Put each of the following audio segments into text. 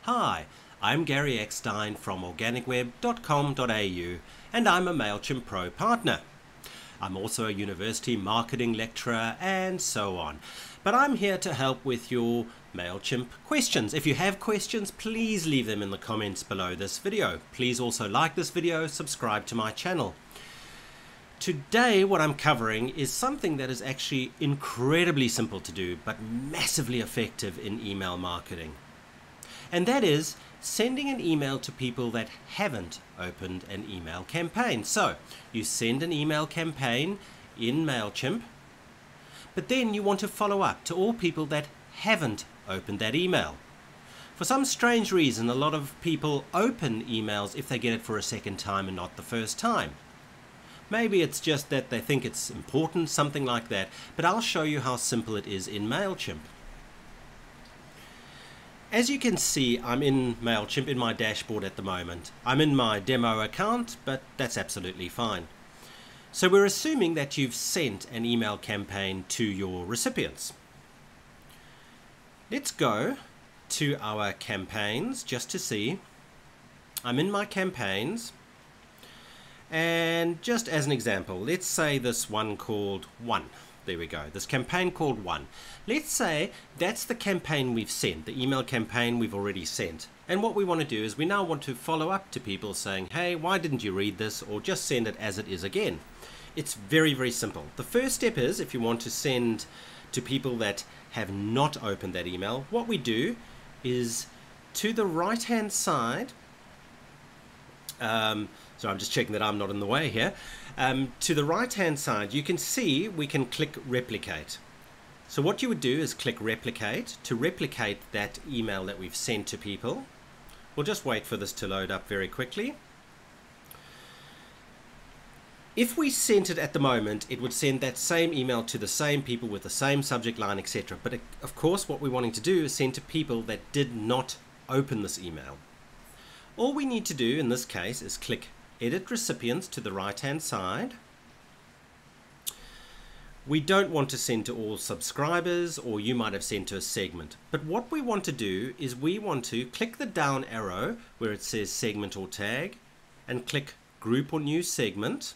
Hi, I'm Gary Eckstein from organicweb.com.au and I'm a Mailchimp Pro partner. I'm also a university marketing lecturer and so on. But I'm here to help with your Mailchimp questions. If you have questions, please leave them in the comments below this video. Please also like this video, subscribe to my channel. Today what I'm covering is something that is actually incredibly simple to do but massively effective in email marketing. And that is sending an email to people that haven't opened an email campaign. So you send an email campaign in Mailchimp, but then you want to follow up to all people that haven't opened that email. For some strange reason, a lot of people open emails if they get it for a second time and not the first time. Maybe it's just that they think it's important, something like that, but I'll show you how simple it is in Mailchimp. As you can see, I'm in Mailchimp in my dashboard at the moment. I'm in my demo account, but that's absolutely fine. So we're assuming that you've sent an email campaign to your recipients. Let's go to our campaigns just to see. I'm in my campaigns. And just as an example, let's say this one called 1. There we go, this campaign called 1. Let's say that's the campaign we've sent, the email campaign we've already sent. And what we want to do is we now want to follow up to people saying, hey, why didn't you read this? Or just send it as it is again. It's very, very simple. The first step is, if you want to send to people that have not opened that email, what we do is to the right hand side, so I'm just checking that I'm not in the way here. To the right hand side you can see we can click replicate. So what you would do is click replicate to replicate that email that we've sent to people. We'll just wait for this to load up very quickly. If we sent it at the moment, it would send that same email to the same people with the same subject line, etc. But of course what we're wanting to do is send to people that did not open this email. All we need to do in this case is click Edit Recipients to the right hand side. We don't want to send to all subscribers, or you might have sent to a segment. But what we want to do is we want to click the down arrow where it says segment or tag and click Group or New Segment.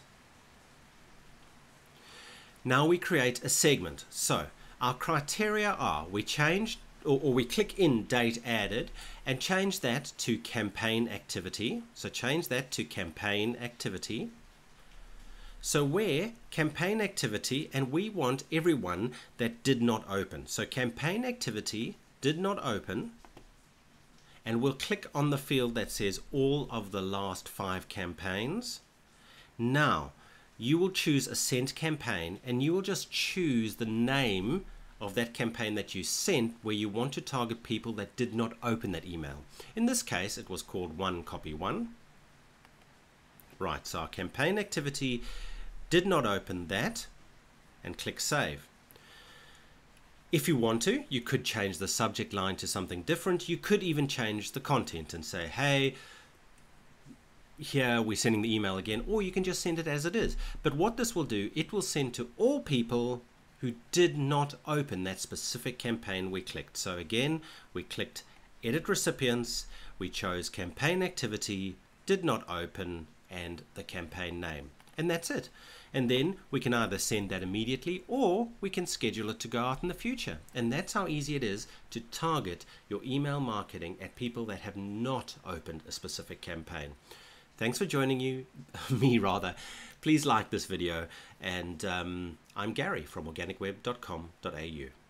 Now we create a segment. So our criteria are we change or we click in date added and change that to campaign activity. So change that to campaign activity. So where campaign activity, and we want everyone that did not open. So campaign activity did not open, and we'll click on the field that says all of the last 5 campaigns. Now you will choose a sent campaign and you will just choose the name of that campaign that you sent where you want to target people that did not open that email. In this case it was called 1 copy 1. Right, so our campaign activity did not open that, and click save. If you want to, you could change the subject line to something different. You could even change the content and say, hey, here we're sending the email again, or you can just send it as it is. But what this will do, it will send to all people who did not open that specific campaign we clicked. So again, we clicked Edit Recipients, we chose Campaign Activity, did not open, and the campaign name. And that's it. And then we can either send that immediately or we can schedule it to go out in the future. And that's how easy it is to target your email marketing at people that have not opened a specific campaign. Thanks for joining me. Please like this video, and I'm Gary from organicweb.com.au.